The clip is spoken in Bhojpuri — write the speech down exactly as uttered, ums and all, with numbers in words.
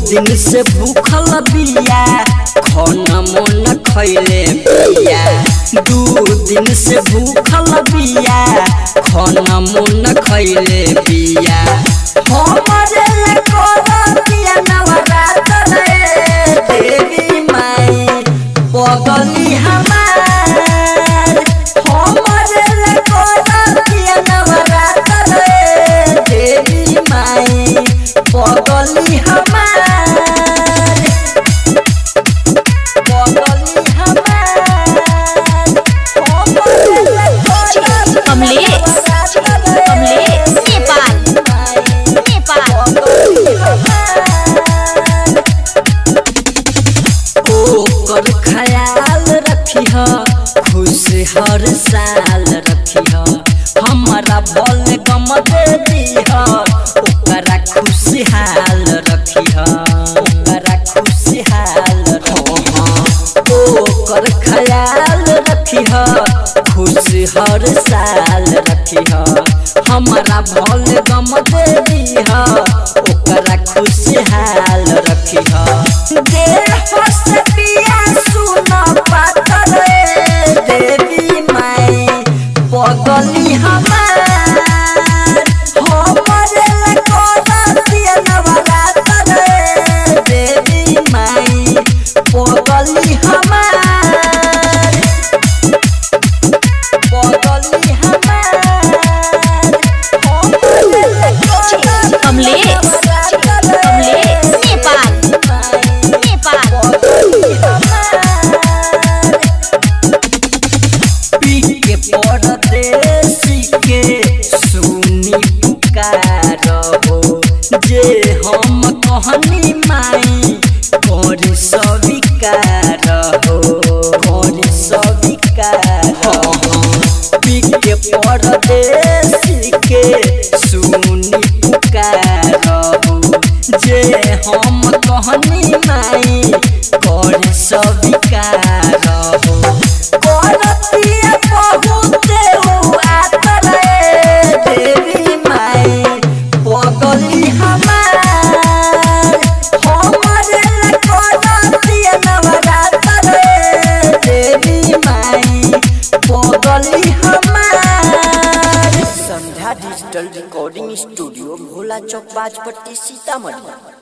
दिन से भूखल बिया खाना मन खैले बिया दू दिन से भूखल बिया खाना मन खैले बिया हमरे कोरतिया नवरात्र रे देवी माई पगली हमार हमरे कोरतिया नवरात्र रे देवी माई पगली हमार पगली हमार कमलेश कमलेश नेपाल नेपाल ओकर ख्याल रखिह खुश हर साल रखिह हमारा बल गम दे दीह ओकरा खुशहाल रखिह ओकरा खुशहाल रखिह ओकर ख्याल रखिह खुश हर साल रखिह हमारा भल गम दे दीह ओकरा खुशहाल रखिह देह से पिया सुना पातर देवी माई पगली हमार हमरे कोरतिया नवरात्र देवी माई पगली हमार पगली हमार कमलेश कमलेश नेपाल नेपाल पी के परदेसी के सुनी पुकार हो जे हम कहनी माई कर स्वीकार हो कर स्वीकार हो पी के परदेसी के सुनी पुकार हो जे हम कहनी माई कर स्वीकार हो करतिया बहुते आतर देवी माई पगली हमार हमरे करतिया नवरात्र देवी माई पगली हमार। Sandhya digital recording studio Bhola Chowk Bajpatti Sitamarhi.